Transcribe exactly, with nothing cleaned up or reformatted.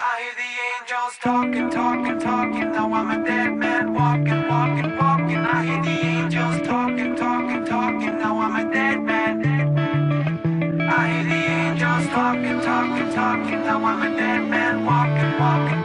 I hear the angels talking, talking, talking. Now I'm a dead man walking, walking, walking. I hear the angels talking, talking, talking. Now I'm a dead man. I hear the angels talking, talking, talking. Now I'm a dead man walking, walking.